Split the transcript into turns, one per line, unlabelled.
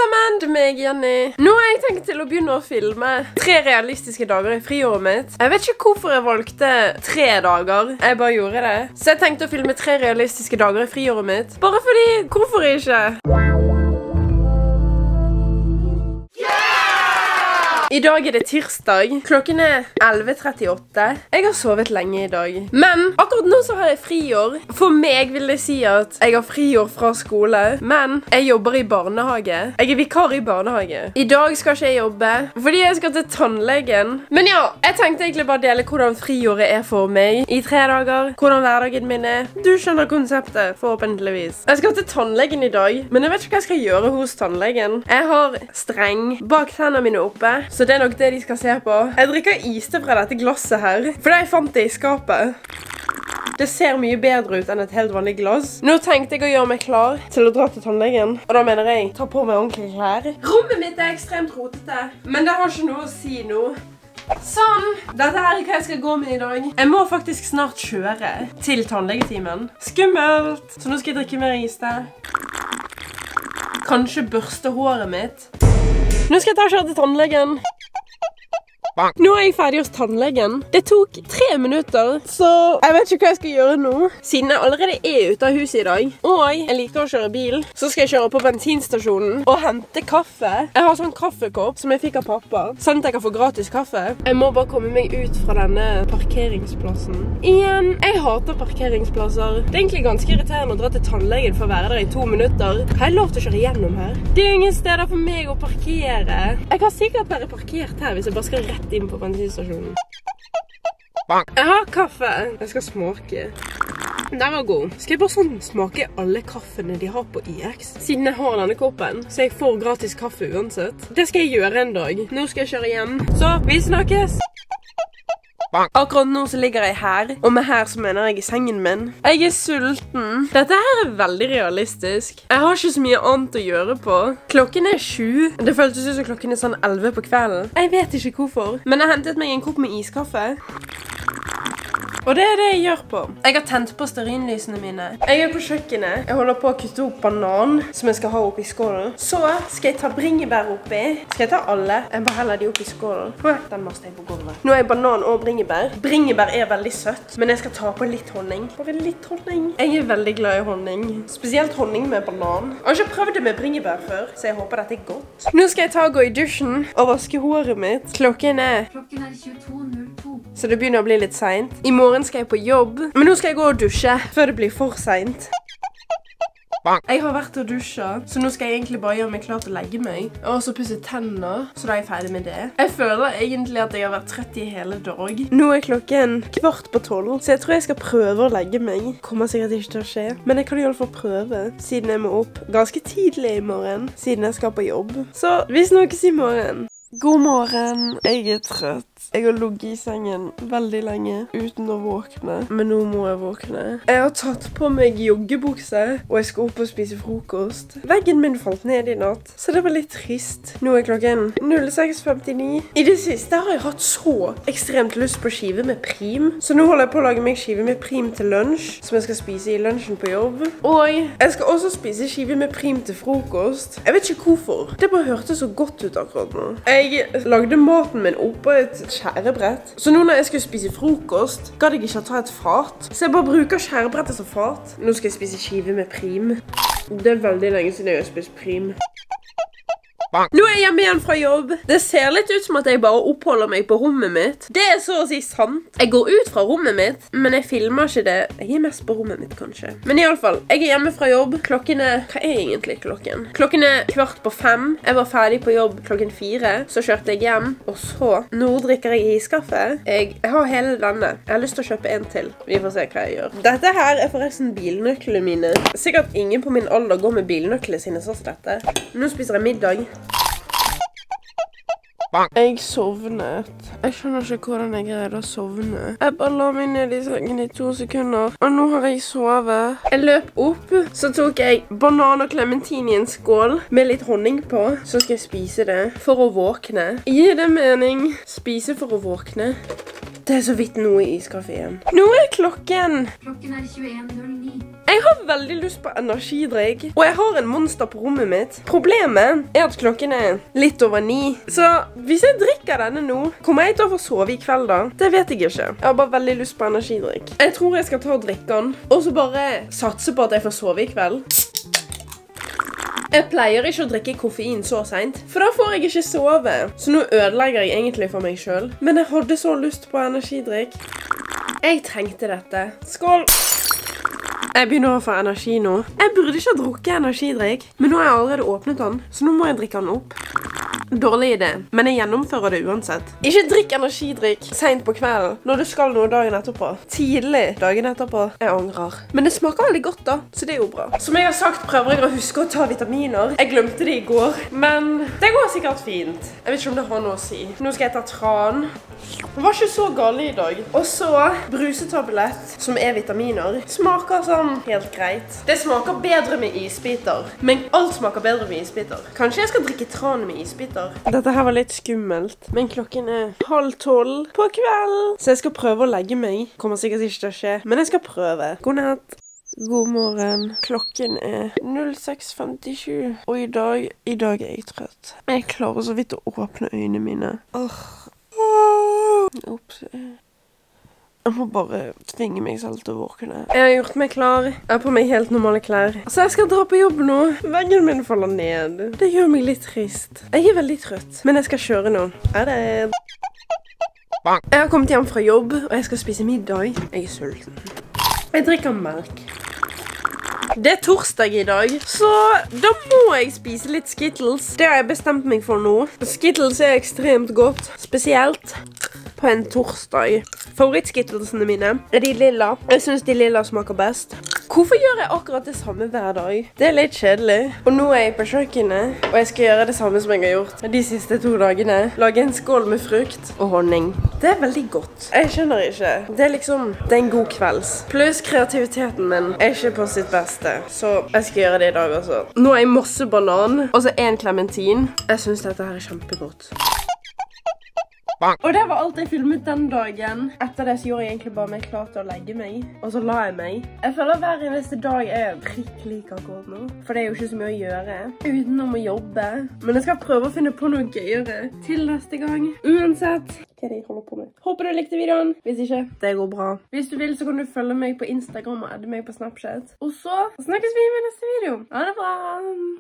sammen, det er meg, Jenny. Nå har jeg tenkt til å begynne å filme 3 realistiske dager i friåret mitt. Jeg vet ikke hvorfor jeg valgte 3 dager. Jeg bare gjorde det. Så jeg tenkte å filme 3 realistiske dager i friåret mitt. Bare fordi, hvorfor ikke? I dag er det tirsdag. Klokken er 11:38. Jeg har sovet lenge i dag. Men akkurat nå så har jeg friår. For meg vil det si at jeg har friår fra skole. Men jeg jobber i barnehage. Jeg er vikar i barnehage. I dag skal ikke jeg jobbe, fordi jeg skal til tannlegen. Men ja, jeg tenkte egentlig bare dele hvordan friåret er for meg i 3 dager. Hvordan hverdagen min er. Du skjønner konseptet, forhåpentligvis. Jeg skal til tannlegen i dag, men jeg vet ikke hva jeg skal gjøre hos tannlegen. Jeg har streng bak tennene mine oppe, så det er nok det de skal se på. Jeg drikker iste fra dette glasset her, for jeg fant det i skapet. Det ser mye bedre ut enn et helt vanlig glass. Nå tenkte jeg å gjøre meg klar til å dra til tannlegen. Og da mener jeg, ta på meg ordentlige klær. Rommet mitt er ekstremt rotete, men det har ikke noe å si nå. Sånn, dette her er hva jeg skal gå med i dag. Jeg må faktisk snart kjøre til tannlegetimen. Skummelt! Så nå skal jeg drikke mer iste. Kanskje børste håret mitt. Nå skal jeg ta og kjøre til tannlegen. Nå er jeg ferdig hos tannlegen. Det tok 3 minutter, så jeg vet ikke hva jeg skal gjøre nå. Siden jeg allerede er ute av huset i dag, og jeg liker å kjøre bil, så skal jeg kjøre på bensinstasjonen og hente kaffe. Jeg har sånn kaffekopp som jeg fikk av pappa, sånn at jeg kan få gratis kaffe. Jeg må bare komme meg ut fra denne parkeringsplassen. Igjen, jeg hater parkeringsplasser. Det er egentlig ganske irriterende å dra til tannlegen for å være der i 2 minutter. Har jeg lov til å kjøre gjennom her? Det er ingen steder for meg å parkere. Jeg kan sikkert være parkert her hvis jeg bare skal rett inn på bensinstasjonen. Jeg har kaffe. Jeg skal smake. Den var god. Skal jeg bare sånn smake alle kaffene de har på IX? Siden jeg har denne koppen, så jeg får gratis kaffe uansett. Det skal jeg gjøre en dag. Nå skal jeg kjøre hjem. Så, vi snakkes! Akkurat nå så ligger jeg her, og med her så mener jeg i sengen min. Jeg er sulten. Dette her er veldig realistisk. Jeg har ikke så mye annet å gjøre på. Klokken er 7. Det føltes ut som klokken er sånn 11 på kvelden. Jeg vet ikke hvorfor, men jeg hentet meg en kopp med iskaffe. Og det er det jeg gjør på. Jeg har tent på stearinlysene mine. Jeg er på kjøkkenet. Jeg holder på å kutte opp banan som jeg skal ha oppi skålen. Så skal jeg ta bringebær oppi. Skal jeg ta alle? Jeg bare heller de oppi skålen. Den maste jeg på gulvet. Nå er jeg banan og bringebær. Bringebær er veldig søtt, men jeg skal ta på litt honning. Bare litt honning. Jeg er veldig glad i honning. Spesielt honning med banan. Jeg har ikke prøvd det med bringebær før, så jeg håper dette er godt. Nå skal jeg ta og gå i dusjen og vaske håret mitt. Klokken er 22:02. Så det begynner å bli litt sent. I morgen skal jeg på jobb, men nå skal jeg gå og dusje før det blir for sent. Jeg har vært og dusjet, så nå skal jeg egentlig bare gjøre meg klar til å legge meg. Og så pusse tennene, så da er jeg ferdig med det. Jeg føler egentlig at jeg har vært trett i hele dag. Nå er klokken 11:15, så jeg tror jeg skal prøve å legge meg. Kommer sikkert ikke til å skje, men jeg kan i alle fall prøve, siden jeg må opp ganske tidlig i morgen, siden jeg skal på jobb. Så vi snakkes i morgen. God morgen. Jeg er trøtt. Jeg har ligget i sengen veldig lenge uten å våkne, men nå må jeg våkne. Jeg har tatt på meg joggebukse, og jeg skal opp og spise frokost. Veggen min falt ned i natt, så det var litt trist. Nå er klokken 06:59. I det siste har jeg hatt så ekstremt lyst på skive med prim, så nå holder jeg på å lage meg skive med prim til lunsj, som jeg skal spise i lunsjen på jobb. Og jeg skal også spise skive med prim til frokost. Jeg vet ikke hvorfor. Det bare hørtes så godt ut akkurat nå. Jeg lagde maten min oppå et skjærebrett. Så nå når jeg skal spise frokost, gadd jeg ikke å ta et fat. Så jeg bare bruker skjærebrettet som fat. Nå skal jeg spise skive med prim. Det er veldig lenge siden jeg har spist prim. Nå er jeg hjemme igjen fra jobb. Det ser litt ut som at jeg bare oppholder meg på rommet mitt. Det er så å si sant. Jeg går ut fra rommet mitt, men jeg filmer ikke det. Jeg er mest på rommet mitt, kanskje. Men i alle fall, jeg er hjemme fra jobb. Klokken er... Hva er egentlig klokken? Klokken er 4:15. Jeg var ferdig på jobb klokken 4. Så kjørte jeg hjem, og så... Nå drikker jeg iskaffe. Jeg har hele denne. Jeg har lyst til å kjøpe en til. Vi får se hva jeg gjør. Dette her er forresten bilnøklene mine. Sikkert ingen på min alder går med bilnøklene sine sånn som dette. Nå spiser jeg middag. Jeg sovnet. Jeg skjønner ikke hvordan jeg greide å sovne. Jeg bare la meg ned i sengen i 2 sekunder, og nå har jeg sovet. Jeg løp opp, så tok jeg banan og clementin i en skål med litt honning på. Så skal jeg spise det for å våkne. Gir det mening? Spise for å våkne? Det er så vidt noe i iskaféen. Nå er klokken.
Klokken er 21:09.
Jeg har veldig lyst på energidrikk, og jeg har en monster på rommet mitt. Problemet er at klokken er litt over 9. Så hvis jeg drikker denne nå, kommer jeg til å få sove i kveld da? Det vet jeg ikke. Jeg har bare veldig lyst på energidrikk. Jeg tror jeg skal ta og drikke den, og så bare satse på at jeg får sove i kveld. Jeg pleier ikke å drikke koffein så sent, for da får jeg ikke sove. Så nå ødelegger jeg egentlig for meg selv. Men jeg hadde så lyst på energidrikk. Jeg trengte dette. Skål! Jeg begynner å få energi nå. Jeg burde ikke ha drukket energidrikk, men nå har jeg allerede åpnet den, så nå må jeg drikke den opp. Dårlig idé, men jeg gjennomfører det uansett. Ikke drikk energidrikk sent på kvelden, når du skal noe dagen etterpå. Tidlig dagen etterpå. Jeg angrer. Men det smaker veldig godt da, så det er jo bra. Som jeg har sagt, prøver jeg å huske å ta vitaminer. Jeg glemte det i går, men det går sikkert fint. Jeg vet ikke om det har noe å si. Nå skal jeg ta tran. Det var ikke så gale i dag. Og så brusetablett, som er vitaminer. Smaker sånn helt greit. Det smaker bedre med isbiter. Men alt smaker bedre med isbiter. Kanskje jeg skal drikke tran med isbiter. Dette her var litt skummelt. Men klokken er 11:30 på kvelden. Så jeg skal prøve å legge meg. Kommer sikkert ikke til å skje, men jeg skal prøve. God natt. God morgen. Klokken er 06:57. Og i dag er jeg trøtt. Jeg klarer så vidt å åpne øynene mine. Ups. Jeg må bare tvinge meg selv til å våkne. Jeg har gjort meg klar. Jeg har på meg helt normale klær. Så jeg skal dra på jobb nå. Veggen min faller ned. Det gjør meg litt trist. Jeg er veldig trøtt, men jeg skal kjøre nå. Ha det. Jeg har kommet hjem fra jobb, og jeg skal spise middag. Jeg er sulten. Jeg drikker melk. Det er torsdag i dag, så da må jeg spise litt Skittles. Det har jeg bestemt meg for nå. Skittles er ekstremt godt, spesielt på en torsdag. Favorittskittlesene mine er de lilla. Jeg synes de lilla smaker best. Hvorfor gjør jeg akkurat det samme hver dag? Det er litt kjedelig. Og nå er jeg på kjøkkenet, og jeg skal gjøre det samme som jeg har gjort de siste 2 dagene. Lage en skål med frukt og honning. Det er veldig godt. Jeg skjønner ikke. Det er liksom, det er en god kvelds. Pluss kreativiteten min er ikke på sitt beste, så jeg skal gjøre det i dag også. Nå har jeg masse banan, og så 1 klementin. Jeg synes dette her er kjempegodt. Og det var alt jeg filmet den dagen. Etter det så gjorde jeg egentlig bare meg klar til å legge meg. Og så la jeg meg. Jeg føler hver eneste dag er prikk lik akkurat nå. For det er jo ikke så mye å gjøre utenom å jobbe. Men jeg skal prøve å finne på noe gøyere til neste gang. Uansett hva er det jeg holder på med. Håper du likte videoen. Hvis ikke, det går bra. Hvis du vil så kan du følge meg på Instagram og adde meg på Snapchat. Og så snakkes vi med neste video. Ha det bra!